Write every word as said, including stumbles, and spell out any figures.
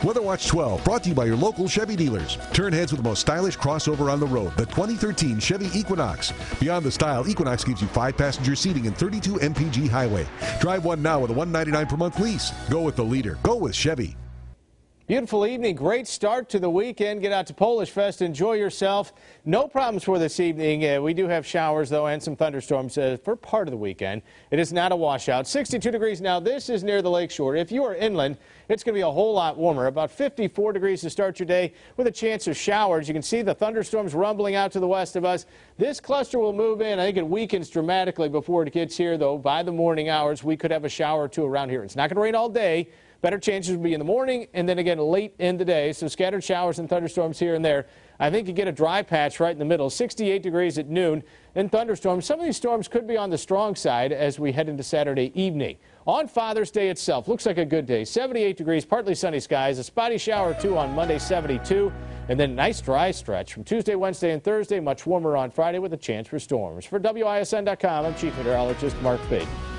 Weather Watch twelve, brought to you by your local Chevy dealers. Turn heads with the most stylish crossover on the road, the twenty thirteen Chevy Equinox. Beyond the style, Equinox gives you five passenger seating and thirty-two M P G highway. Drive one now with a one hundred ninety-nine dollars per month lease. Go with the leader. Go with Chevy. Beautiful evening. Great start to the weekend. Get out to Polish Fest. Enjoy yourself. No problems for this evening. Uh, we do have showers, though, and some thunderstorms uh, for part of the weekend. It is not a washout. sixty-two degrees now. This is near the lakeshore. If you are inland, it's going to be a whole lot warmer. About fifty-four degrees to start your day with a chance of showers. You can see the thunderstorms rumbling out to the west of us. This cluster will move in. I think it weakens dramatically before it gets here, though. By the morning hours, we could have a shower or two around here. It's not going to rain all day. Better chances will be in the morning and then again late in the day. So scattered showers and thunderstorms here and there. I think you get a dry patch right in the middle. sixty-eight degrees at noon. Then thunderstorms. Some of these storms could be on the strong side as we head into Saturday evening. On Father's Day itself, looks like a good day. seventy-eight degrees, partly sunny skies. A spotty shower or two on Monday, seventy-two. And then nice dry stretch from Tuesday, Wednesday, and Thursday. Much warmer on Friday with a chance for storms. For W I S N dot com, I'm Chief Meteorologist Mark Baden.